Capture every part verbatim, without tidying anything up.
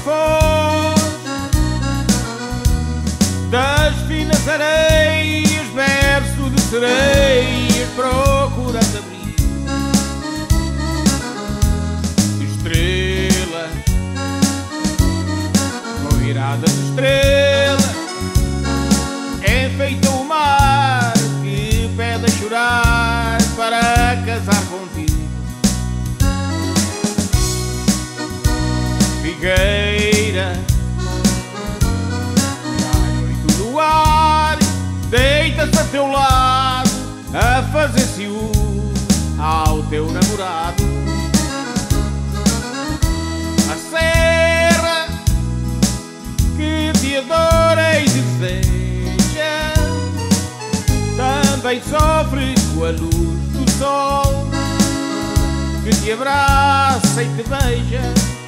foz das finas areias, verso de sereias, procurando abrir estrelas, com iradas estrelas, enfeita o mar que pede a chorar para casar contigo. Figueira, à noite do ar, deita-se a teu lado a fazer ciúme ao teu namorado. A serra que te adora e deseja também sofre com a luz do sol que te abraça e te beija.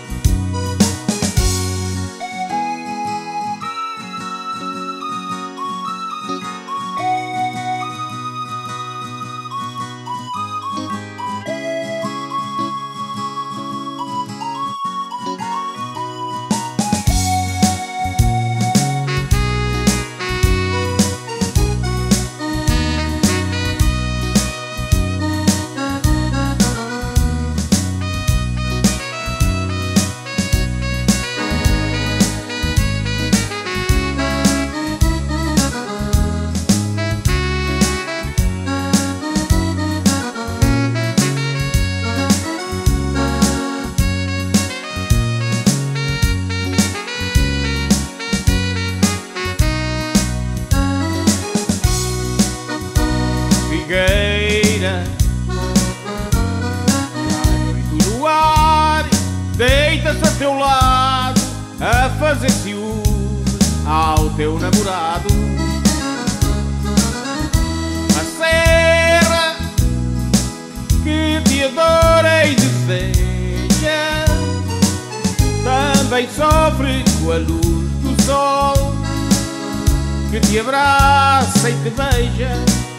Figueira, à noite do ar, deita-se a teu lado a fazer ciúme ao teu namorado. A serra que te adora e deseja também sofre com a luz do sol que te abraça e te beija.